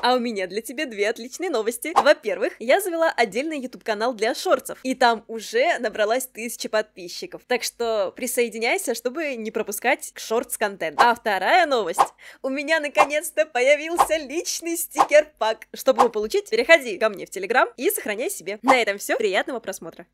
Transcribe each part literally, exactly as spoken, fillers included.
А у меня для тебя две отличные новости. Во-первых, я завела отдельный YouTube-канал для шортсов, и там уже набралась тысяча подписчиков. Так что присоединяйся, чтобы не пропускать шортс-контент. А вторая новость. У меня наконец-то появился личный стикер-пак. Чтобы его получить, переходи ко мне в Телеграм и сохраняй себе. На этом все. Приятного просмотра.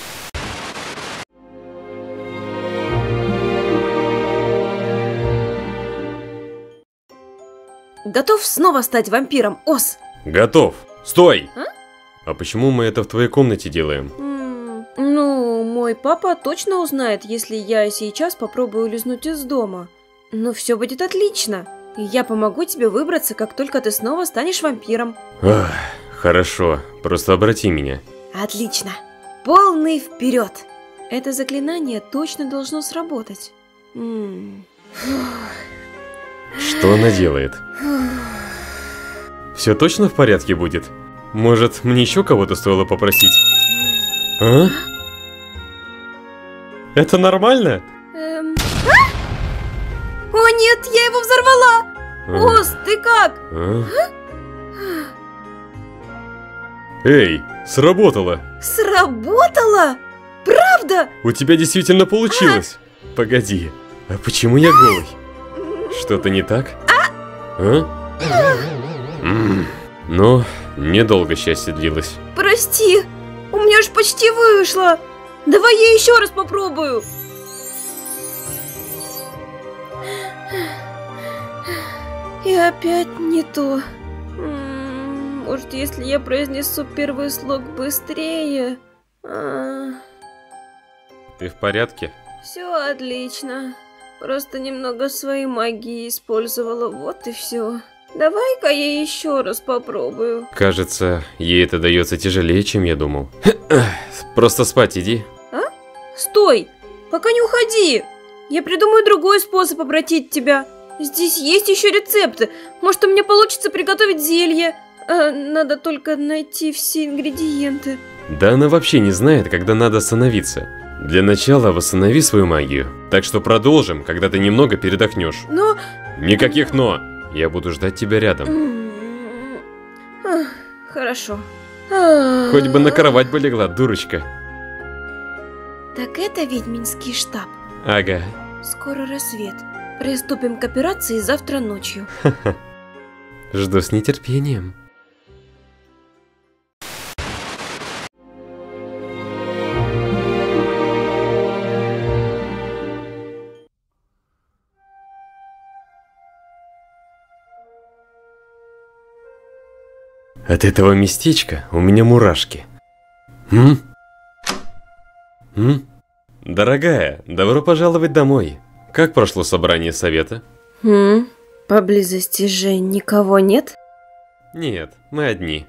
Готов снова стать вампиром, Ос? Готов. Стой! А? А почему мы это в твоей комнате делаем? М-м, ну, мой папа точно узнает, если я сейчас попробую улизнуть из дома. Но все будет отлично. И я помогу тебе выбраться, как только ты снова станешь вампиром. Ах, хорошо, просто обрати меня. Отлично. Полный вперед. Это заклинание точно должно сработать. М-м. Что она делает? Все точно в порядке будет? Может, мне еще кого-то стоило попросить? А? Это нормально? Эм... А? О нет, я его взорвала! А? Ос, ты как? А? Эй, сработало! Сработало? Правда? У тебя действительно получилось! А? Погоди, а почему я голый? Что-то не так? А? М-м, но недолго счастье длилось. Прости, у меня ж почти вышло. Давай я еще раз попробую. И опять не то. М-м, может, если я произнесу первый слог быстрее? А... Ты в порядке? Все отлично. Просто немного своей магии использовала, вот и все. Давай-ка я еще раз попробую. Кажется, ей это дается тяжелее, чем я думал. Просто спать иди. А? Стой! Пока не уходи! Я придумаю другой способ обратить тебя. Здесь есть еще рецепты. Может, у меня получится приготовить зелье. А, надо только найти все ингредиенты. Да она вообще не знает, когда надо остановиться. Для начала восстанови свою магию. Так что продолжим, когда ты немного передохнешь. Но... Никаких «но». Я буду ждать тебя рядом. Ах, хорошо. Хоть бы на кровать бы легла, дурочка. Так это ведьминский штаб. Ага. Скоро рассвет. Приступим к операции завтра ночью. Жду с нетерпением. От этого местечка у меня мурашки. М? М? Дорогая, добро пожаловать домой. Как прошло собрание совета? Хм, поблизости же никого нет? Нет, мы одни.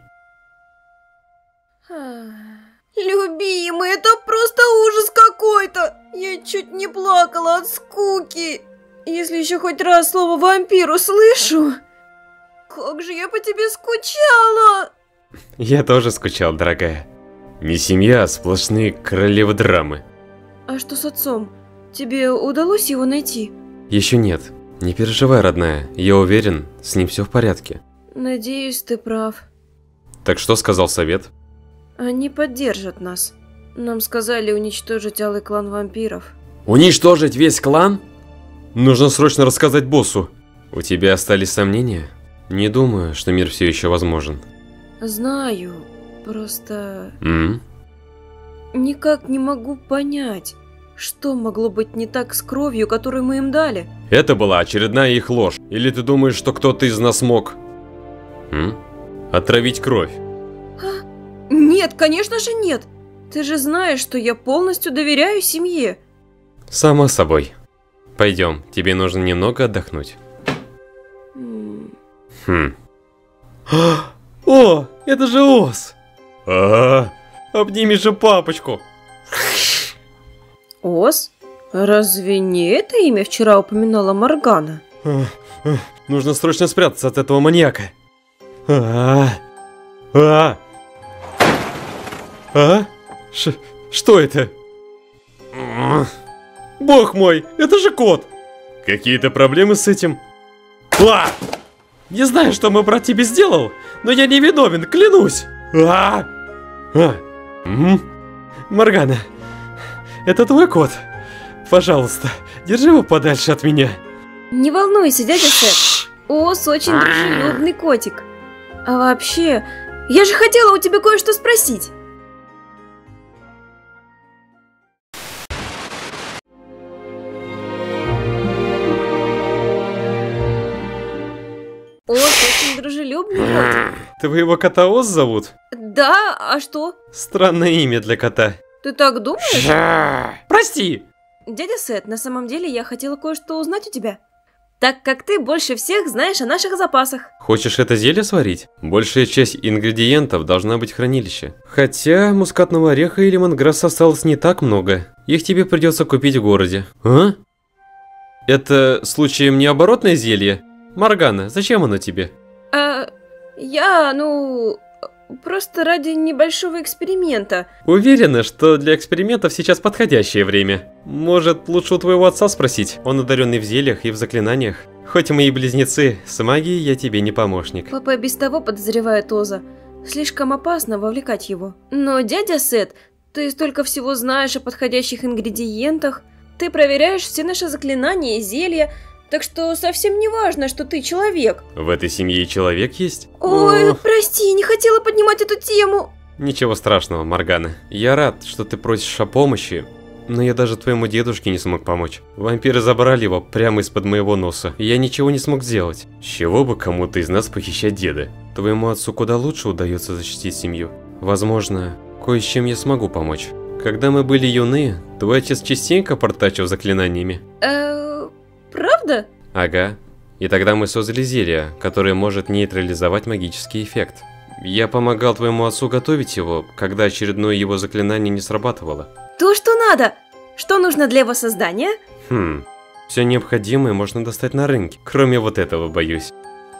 Любимый, это просто ужас какой-то. Я чуть не плакала от скуки. Если еще хоть раз слово вампир услышу... Как же я по тебе скучала! Я тоже скучал, дорогая. Не семья, а сплошные королевы драмы. А что с отцом? Тебе удалось его найти? Еще нет. Не переживай, родная. Я уверен, с ним все в порядке. Надеюсь, ты прав. Так что сказал совет? Они поддержат нас. Нам сказали уничтожить алый клан вампиров. Уничтожить весь клан? Нужно срочно рассказать боссу. У тебя остались сомнения? Не думаю, что мир все еще возможен. Знаю, просто... М? Никак не могу понять, что могло быть не так с кровью, которую мы им дали. Это была очередная их ложь. Или ты думаешь, что кто-то из нас мог... М? Отравить кровь? А? Нет, конечно же нет. Ты же знаешь, что я полностью доверяю семье. Само собой. Пойдем, тебе нужно немного отдохнуть. Хм. О, это же Ос! А, обними же папочку. Ос? Разве не это имя вчера упоминала Моргана? А, а, нужно срочно спрятаться от этого маньяка. А, а, а, Ш, что это? Бог мой, это же кот! Какие-то проблемы с этим? А! Не знаю, что мой брат тебе сделал, но я не виновен, клянусь. А! А! М? Моргана, это твой кот. Пожалуйста, держи его подальше от меня. Не волнуйся, дядя Сет. Ос очень дружелюбный котик. А вообще, я же хотела у тебя кое-что спросить. Ос очень дружелюбный котик. Твоего кота Ос зовут? Да, а что? Странное имя для кота. Ты так думаешь? Прости. Дядя Сет, на самом деле я хотела кое-что узнать у тебя. Так как ты больше всех знаешь о наших запасах. Хочешь это зелье сварить? Большая часть ингредиентов должна быть в хранилище. Хотя мускатного ореха и лемонграсса осталось не так много. Их тебе придется купить в городе. А? Это случаем не оборотное зелье? Моргана, зачем оно тебе? А, я, ну, просто ради небольшого эксперимента. Уверена, что для экспериментов сейчас подходящее время. Может, лучше у твоего отца спросить? Он одаренный в зельях и в заклинаниях. Хоть мы и близнецы, с магией я тебе не помощник. Папа без того подозревает Оза. Слишком опасно вовлекать его. Но, дядя Сет, ты столько всего знаешь о подходящих ингредиентах. Ты проверяешь все наши заклинания и зелья. Так что совсем не важно, что ты человек. В этой семье и человек есть? Ой, О. прости, не хотела поднимать эту тему. Ничего страшного, Моргана. Я рад, что ты просишь о помощи, но я даже твоему дедушке не смог помочь. Вампиры забрали его прямо из-под моего носа, и я ничего не смог сделать. С чего бы кому-то из нас похищать деда? Твоему отцу куда лучше удается защитить семью. Возможно, кое с чем я смогу помочь. Когда мы были юны, твой отец частенько портачил заклинаниями. Э-э... Правда? Ага. И тогда мы создали зелье, которое может нейтрализовать магический эффект. Я помогал твоему отцу готовить его, когда очередное его заклинание не срабатывало. То, что надо! Что нужно для его создания? Хм. Все необходимое можно достать на рынке, кроме вот этого, боюсь.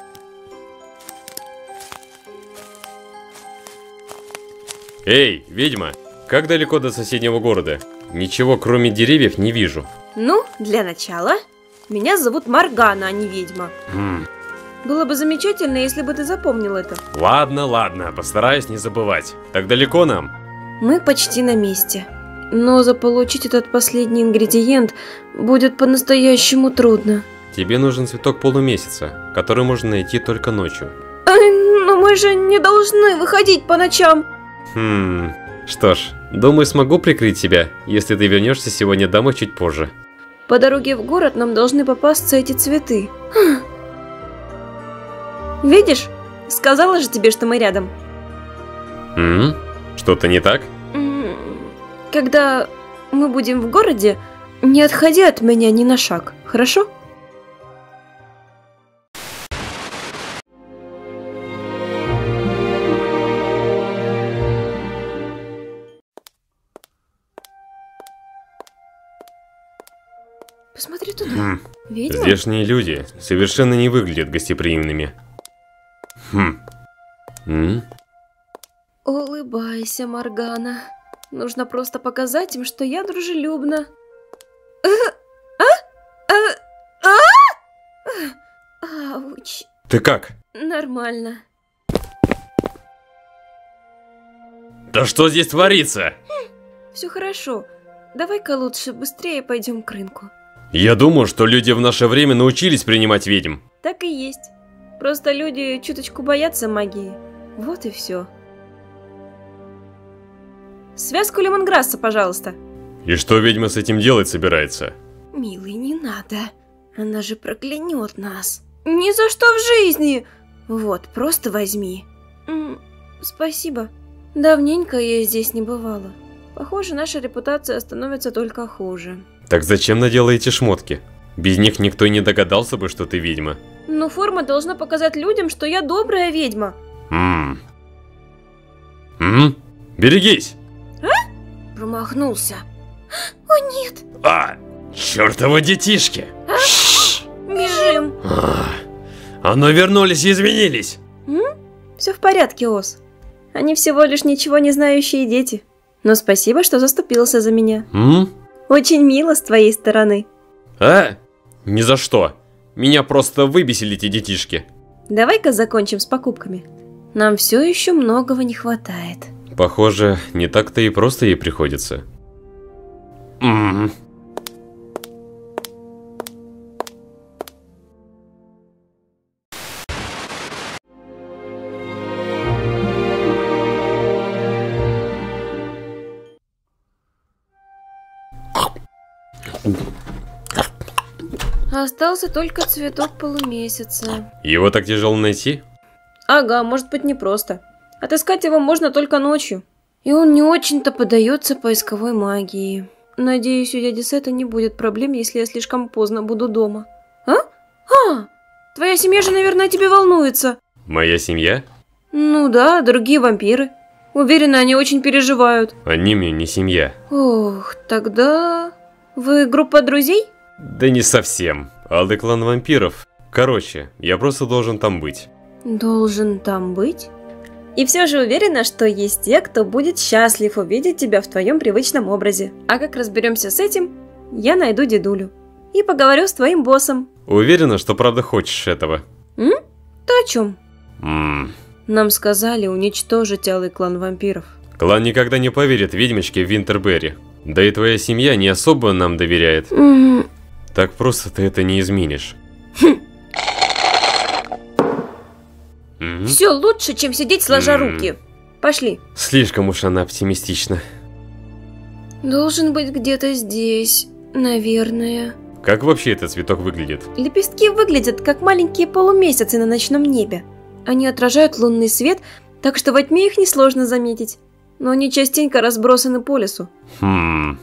Эй, ведьма! Как далеко до соседнего города? Ничего, кроме деревьев, не вижу. Ну, для начала... Меня зовут Моргана, а не ведьма. Mm. Было бы замечательно, если бы ты запомнил это. Ладно, ладно, постараюсь не забывать. Так далеко нам? Мы почти на месте. Но заполучить этот последний ингредиент будет по-настоящему трудно. Тебе нужен цветок полумесяца, который можно найти только ночью. Ай, но мы же не должны выходить по ночам. Хм, что ж, думаю, смогу прикрыть тебя, если ты вернешься сегодня домой чуть позже. По дороге в город нам должны попасться эти цветы. Видишь? Сказала же тебе, что мы рядом. М? Что-то не так? Когда мы будем в городе, не отходи от меня ни на шаг, хорошо? Посмотри туда. Хм. Видела? Здешние люди совершенно не выглядят гостеприимными. Хм. М? Улыбайся, Моргана. Нужно просто показать им, что я дружелюбна. Ауч. Ты как? Нормально. Да что здесь творится? Все хорошо. Давай-ка лучше быстрее пойдем к рынку. Я думаю, что люди в наше время научились принимать ведьм. Так и есть. Просто люди чуточку боятся магии. Вот и все. Связку лемонграсса, пожалуйста. И что ведьма с этим делать собирается? Милый, не надо. Она же проклянет нас. Ни за что в жизни. Вот, просто возьми. М-м, спасибо. Давненько я здесь не бывала. Похоже, наша репутация становится только хуже. Так зачем надела эти шмотки? Без них никто и не догадался бы, что ты ведьма. Но форма должна показать людям, что я добрая ведьма. Ммм. Ммм? Берегись! А? Промахнулся. О, нет! А! Чёртовы детишки! А? Бежим! А, оно вернулись и изменились! М? Все в порядке, Ос. Они всего лишь ничего не знающие дети. Но спасибо, что заступился за меня. М? Очень мило с твоей стороны. А? Ни за что. Меня просто выбесили эти детишки. давай-ка закончим с покупками. Нам все еще многого не хватает. Похоже, не так-то и просто ей приходится. М-м. Остался только цветок полумесяца. Его так тяжело найти? Ага, может быть непросто. Отыскать его можно только ночью. И он не очень-то поддается поисковой магии. Надеюсь, у дяди Сета не будет проблем, если я слишком поздно буду дома. А? А! Твоя семья же, наверное, тебе волнуется. Моя семья? Ну да, другие вампиры. Уверена, они очень переживают. Они мне не семья. Ох, тогда... Вы группа друзей? Да не совсем. Алый клан вампиров. Короче, я просто должен там быть. Должен там быть? И все же уверена, что есть те, кто будет счастлив увидеть тебя в твоем привычном образе. А как разберемся с этим, я найду дедулю. И поговорю с твоим боссом. Уверена, что правда хочешь этого? М? Ты о чем? Ммм... Нам сказали уничтожить алый клан вампиров. Клан никогда не поверит ведьмочке в Винтерберри. Да и твоя семья не особо нам доверяет. Mm. Так просто ты это не изменишь. Хм. Mm-hmm. Все лучше, чем сидеть сложа mm. руки. Пошли. Слишком уж она оптимистична. Должен быть где-то здесь, наверное. Как вообще этот цветок выглядит? Лепестки выглядят как маленькие полумесяцы на ночном небе. Они отражают лунный свет, так что во тьме их несложно заметить. Но они частенько разбросаны по лесу. Хм.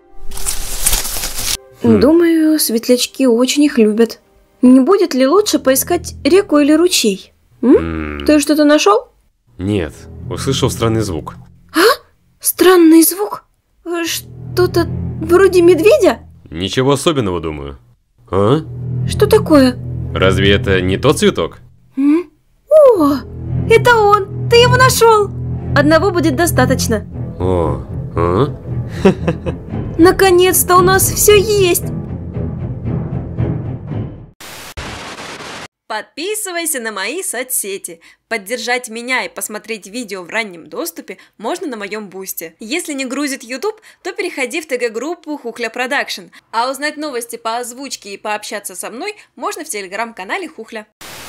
Думаю, светлячки очень их любят. Не будет ли лучше поискать реку или ручей? М? Ты что-то нашел? Нет, услышал странный звук. А? Странный звук? Что-то вроде медведя? Ничего особенного, думаю. А? Что такое? Разве это не тот цветок? М? О, это он! Ты его нашел! Одного будет достаточно. О, а? Наконец-то у нас все есть! Подписывайся на мои соцсети. Поддержать меня и посмотреть видео в раннем доступе можно на моем бусте. Если не грузит YouTube, то переходи в ТГ-группу Хухля Продакшн. А узнать новости по озвучке и пообщаться со мной можно в телеграм-канале Хухля.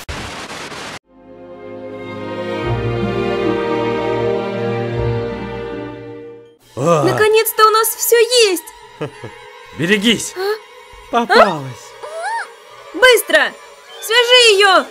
А. Наконец-то у нас все есть! Берегись! А? Попалась! А? Быстро! Свяжи ее!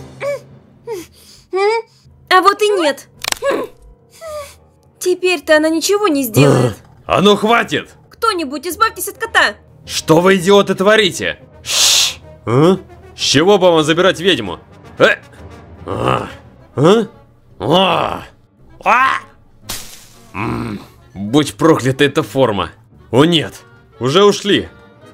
А вот и нет. Теперь-то она ничего не сделает. А ну хватит! Кто-нибудь, избавьтесь от кота! Что вы, идиоты, творите? Шш! А? С чего бы вам забирать ведьму? Э? А? А? А? А? М-м. Будь проклята эта форма. О нет, уже ушли.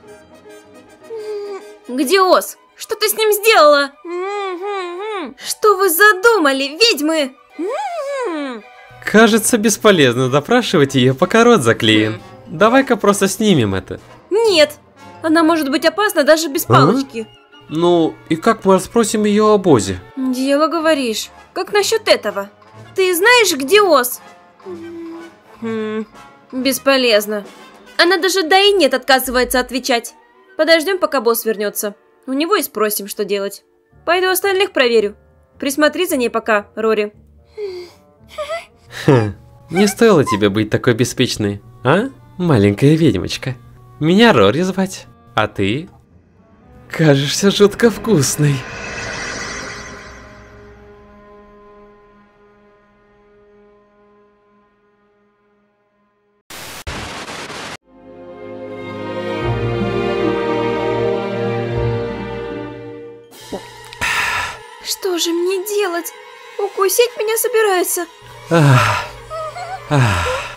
Где Ос? Что ты с ним сделала? Что вы задумали, ведьмы? Кажется, бесполезно допрашивать ее, пока рот заклеен. Давай-ка просто снимем это. Нет, она может быть опасна даже без палочки. А? Ну, и как мы расспросим ее о обозе? Дело говоришь. Как насчет этого? Ты знаешь, где Ос? Хм, бесполезно. Она даже да и нет отказывается отвечать. Подождем, пока босс вернется. У него и спросим, что делать. Пойду остальных проверю. Присмотри за ней пока, Рори. Хм, не стоило тебе быть такой беспечной, а, маленькая ведьмочка? Меня Рори звать, а ты? Кажешься жутко вкусной. Что же мне делать? Укусить меня собирается. Ах. Ах.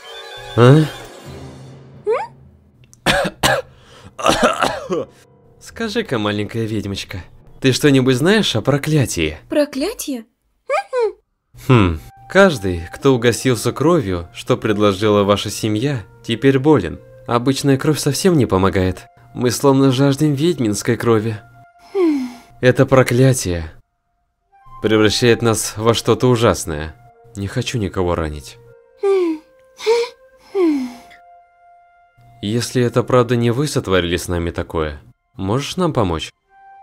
А? Скажи-ка, маленькая ведьмочка, ты что-нибудь знаешь о проклятии? Проклятие? Хм, каждый, кто угостился кровью, что предложила ваша семья, теперь болен. Обычная кровь совсем не помогает. Мы словно жаждем ведьминской крови. Это проклятие. превращает нас во что-то ужасное. Не хочу никого ранить. Если это правда не вы сотворили с нами такое, можешь нам помочь?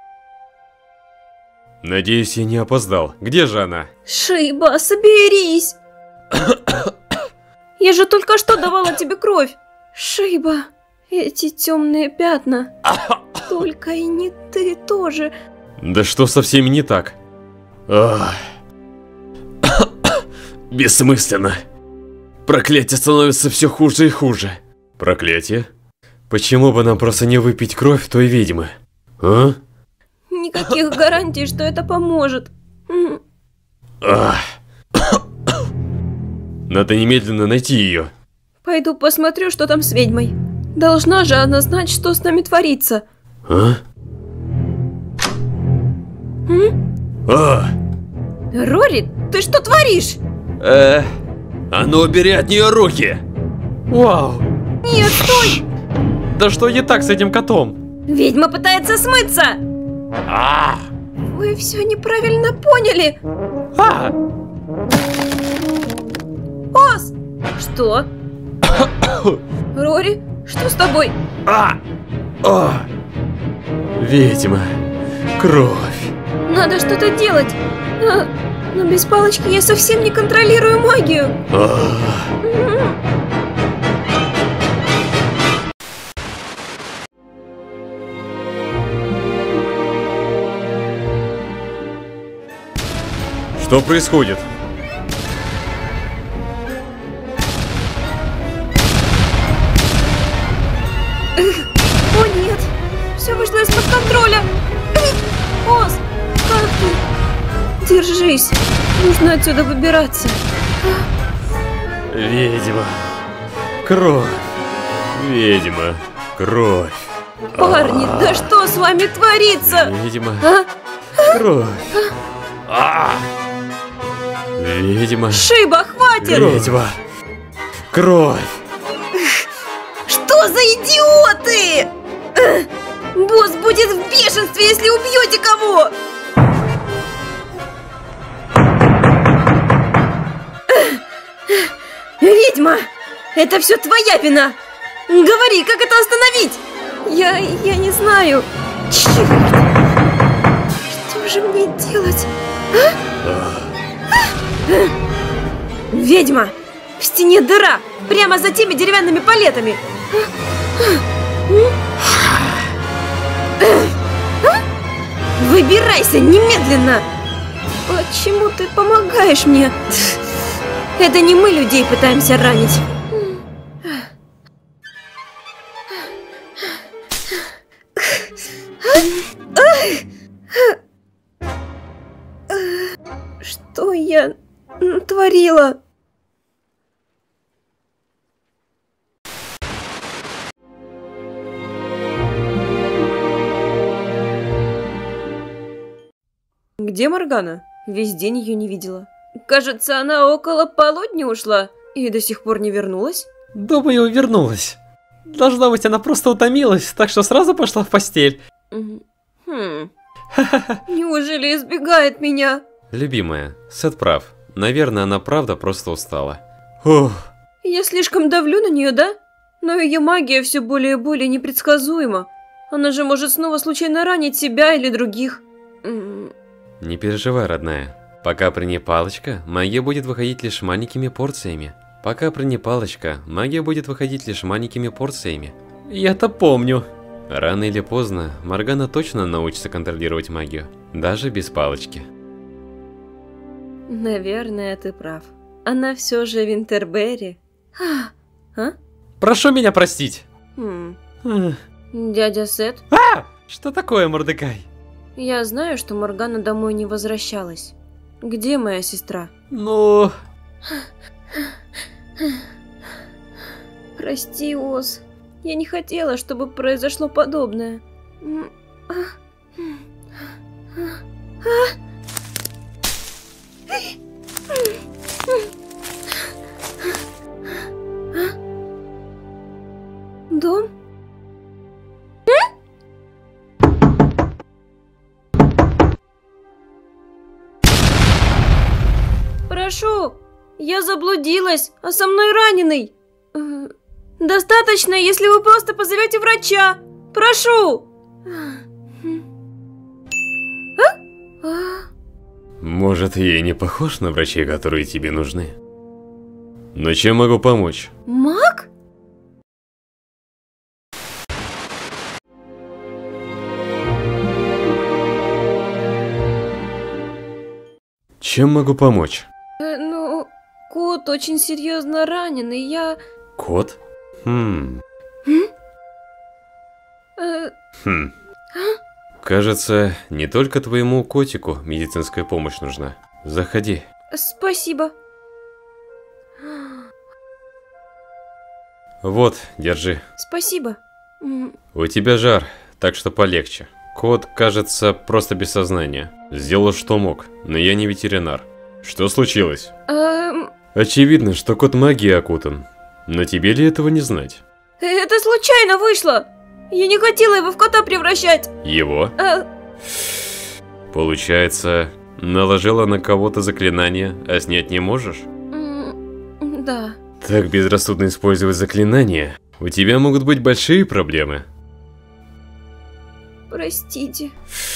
Надеюсь, я не опоздал. Где же она? Шиба, соберись! Я же только что давала тебе кровь. Шиба, эти темные пятна. Только и не ты тоже. Да что со всеми не так? Ах. Бессмысленно. Проклятие становится все хуже и хуже. Проклятие? Почему бы нам просто не выпить кровь той ведьмы? А? Никаких гарантий, что это поможет. Ах. Надо немедленно найти ее. Пойду посмотрю, что там с ведьмой. Должна же она знать, что с нами творится. А? М? А! Рори, ты что творишь? Э, а ну убери от нее руки! Вау! Нет, стой! Да что не так с этим котом? Ведьма пытается смыться! А! Вы все неправильно поняли! А! Ос! Что? Рори, что с тобой? А! А! Ведьма, кровь. Надо что-то делать. А, но без палочки я совсем не контролирую магию. А! Что происходит? О нет, все вышло из-под контроля. Ос, как ты? Держись, нужно отсюда выбираться. Ведьма, кровь. Ведьма, кровь. Парни, А. да что с вами творится? Ведьма, А? кровь. А. Ведьма, Шиба, хватит! ведьма, кровь. Что за идиоты? Эх, босс будет в бешенстве, если убьете кого! Эх, ведьма, это все твоя вина! Говори, как это остановить? Я... я не знаю. Черт! Что же мне делать? А? Ведьма! В стене дыра! Прямо за теми деревянными палетами! Выбирайся немедленно! Почему ты помогаешь мне? Это не мы людей пытаемся ранить. Что я натворила? Где Моргана? Весь день ее не видела. Кажется, она около полудня ушла и до сих пор не вернулась. Думаю, вернулась. Должно быть, она просто утомилась, так что сразу пошла в постель. Хм. Неужели избегает меня? Любимая, Сет прав. Наверное, она правда просто устала. Ух. Я слишком давлю на нее, да? Но ее магия все более и более непредсказуема. Она же может снова случайно ранить себя или других. Не переживай, родная. Пока при ней палочка, магия будет выходить лишь маленькими порциями. Пока при ней палочка, магия будет выходить лишь маленькими порциями. Я-то помню. Рано или поздно Моргана точно научится контролировать магию, даже без палочки. Наверное, ты прав. Она все же Винтерберри. А? А? Прошу меня простить. Хм. Ах. Дядя Сет, А! Что такое, Мордекай? я знаю, что Моргана домой не возвращалась. Где моя сестра? Ну... Прости, Оз. Я не хотела, чтобы произошло подобное. Дом? Прошу, я заблудилась, а со мной раненый. Достаточно, если вы просто позовете врача. Прошу. Может, я и не похож на врачей, которые тебе нужны. Но чем могу помочь? Маг? Чем могу помочь? Э, ну, кот очень серьезно ранен, и я... Кот? Хм. Э... Хм. Кажется, не только твоему котику медицинская помощь нужна. Заходи. Спасибо. Вот, держи. Спасибо. У тебя жар, так что полегче. Кот, кажется, просто без сознания. Сделал, что мог, но я не ветеринар. Что случилось? Эм... Очевидно, что кот магией окутан. Но тебе ли этого не знать? Это случайно вышло! Я не хотела его в кота превращать! Его? Э... Получается, наложила на кого-то заклинание, а снять не можешь? Да. Так безрассудно использовать заклинания. У тебя могут быть большие проблемы. Простите.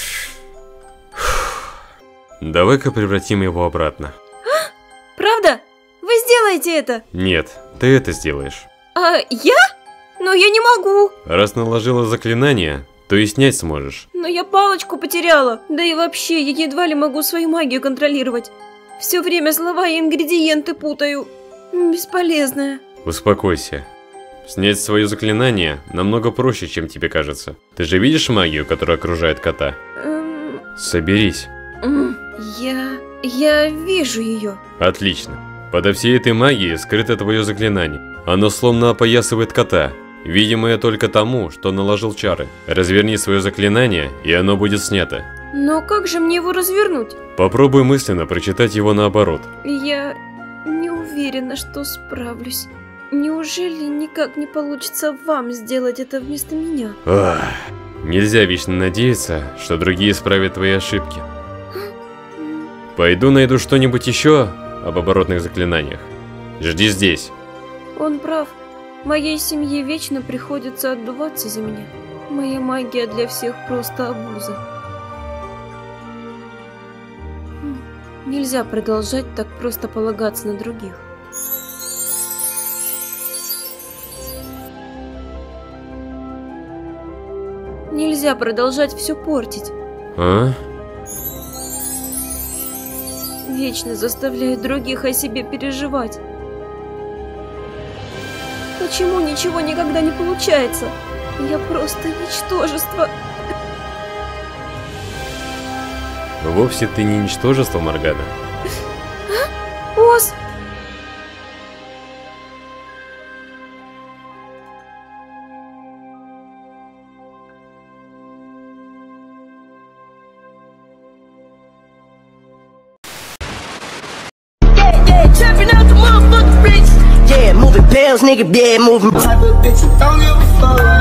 Давай-ка превратим его обратно. Правда? Вы сделаете это? Нет, ты это сделаешь. А я? Но я не могу. Раз наложила заклинание, то и снять сможешь. Но я палочку потеряла. Да и вообще, я едва ли могу свою магию контролировать. Все время слова и ингредиенты путаю. Бесполезная. Успокойся. Снять свое заклинание намного проще, чем тебе кажется. Ты же видишь магию, которая окружает кота? Эм... Соберись. Я... я вижу ее. Отлично. Подо всей этой магией скрыто твое заклинание. Оно словно опоясывает кота, видимое только тому, что наложил чары. Разверни свое заклинание, и оно будет снято. Но как же мне его развернуть? Попробуй мысленно прочитать его наоборот. Я не уверена, что справлюсь. Неужели никак не получится вам сделать это вместо меня? Ах, нельзя вечно надеяться, что другие исправят твои ошибки. Пойду найду что-нибудь еще об оборотных заклинаниях. Жди здесь. Он прав. Моей семье вечно приходится отдуваться за меня. Моя магия для всех просто обуза. Нельзя продолжать так просто полагаться на других. Нельзя продолжать все портить. А? Вечно заставляет других о себе переживать. Почему ничего никогда не получается? Я просто ничтожество. Вовсе ты не ничтожество, Моргана. А? Ос! Trapping out the motherfucking bricks. Yeah, moving pills, nigga, yeah, moving. Type of bitch, don't give a fuck.